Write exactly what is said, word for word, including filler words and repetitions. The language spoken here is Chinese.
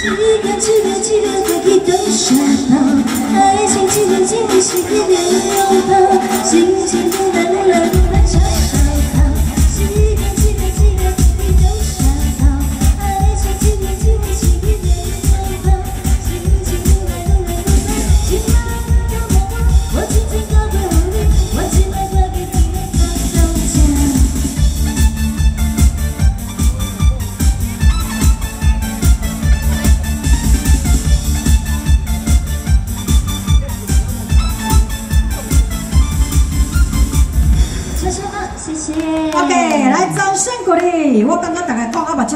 个几个几个可以都傻跑，爱情几个几个是一点拥抱，心情不淡不冷不淡常好好，几个几个几个可以都傻跑，爱情几个几个是一点拥抱，心情不淡不冷不淡，起码要摸我，我轻轻告诉你，我起码要给你放松下。 谢谢。OK， 来掌声鼓励。我感觉大家讲啊，目睭。